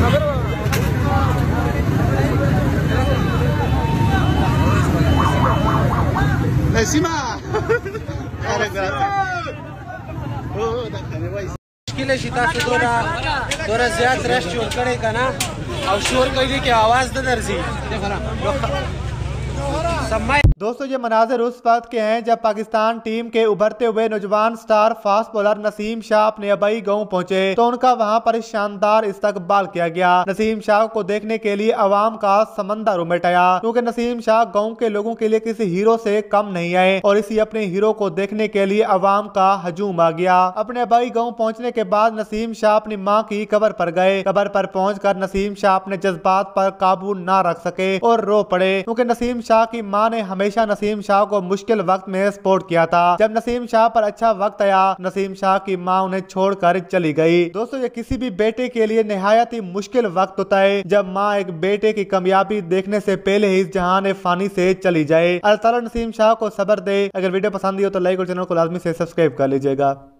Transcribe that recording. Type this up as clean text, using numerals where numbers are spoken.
Encima. मुश्किल शिता थोड़ा ज्यादा रश शोर करे का ना और शोर कही की आवाज न दर्जी दोस्तों ये मनाजिर उस वक्त के हैं जब पाकिस्तान टीम के उभरते हुए नौजवान star fast bowler Naseem Shah अपने आबाई गांव पहुंचे तो उनका वहां पर शानदार इस्तकबाल किया गया। नसीम शाह को देखने के लिए अवाम का समंदर उमड़ आया क्योंकि नसीम शाह गांव के लोगों के लिए किसी हीरो से कम नहीं आए और इसी अपने हीरो को देखने के लिए अवाम का हजूम आ गया। अपने आबाई गाँव पहुँचने के बाद नसीम शाह अपनी माँ की कब्र पर गए। कब्र पर पहुँच नसीम शाह अपने जज्बात पर काबू न रख सके और रो पड़े क्योंकि नसीम शाह की माँ ने हमेशा नसीम शाह को मुश्किल वक्त में सपोर्ट किया था। जब नसीम शाह पर अच्छा वक्त आया नसीम शाह की माँ उन्हें छोड़कर चली गई। दोस्तों ये किसी भी बेटे के लिए निहायत ही मुश्किल वक्त होता है जब माँ एक बेटे की कामयाबी देखने से पहले ही इस जहान फानी से चली जाए। अल्लाह ताला नसीम शाह को सब्र दे। अगर वीडियो पसंद आई हो तो लाइक और चैनल को लाजमी से सब्सक्राइब कर लीजिएगा।